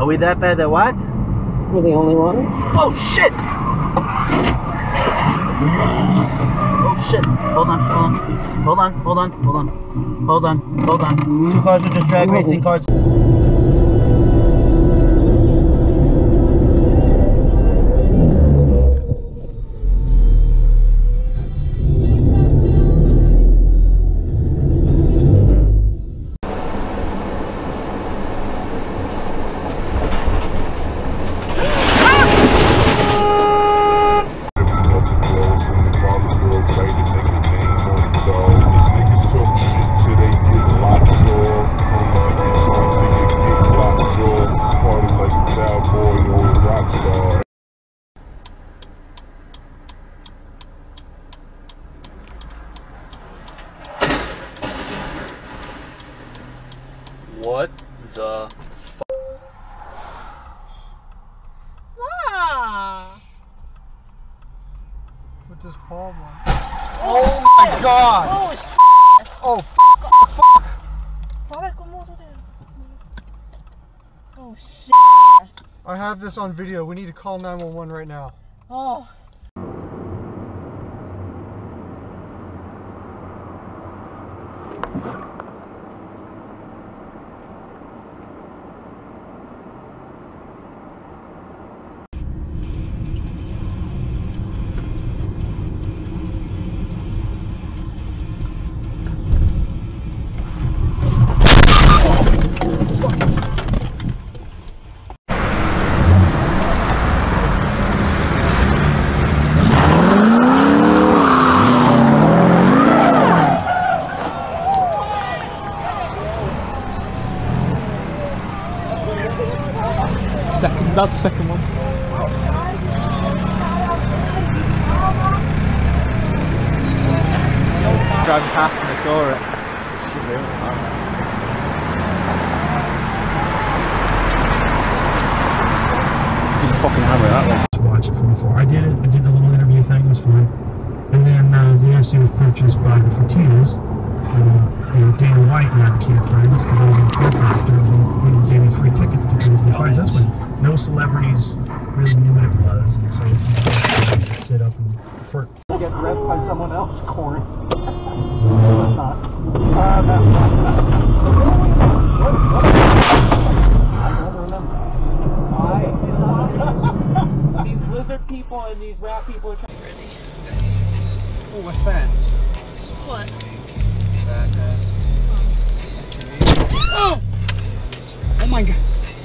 Are we that bad at what? We're the only ones. Oh shit! Oh shit! Hold on, hold on. Hold on, hold on, hold on. Hold on, hold on. 2 cars are just drag racing cars. What the f? Ah. What does Paul want? Oh my God! Oh shit! Oh Oh shit! I have this on video. We need to call 911 right now. Oh. That's the second one. Driving past and I saw it. Just fucking hammer that one. To watch it from before. I did it. I did the little interview thing. It was fun. And then the UFC was purchased by the Fortinas. And Dana White and I became friends because I was on the program. He gave me free tickets to come to the fights. That's when no celebrities really knew what it was, and so you could sit up and flirt. Get repped by someone else, Corey. These lizard people and these rat people are trying. Oh, what's that? What's what? Oh! Oh my God!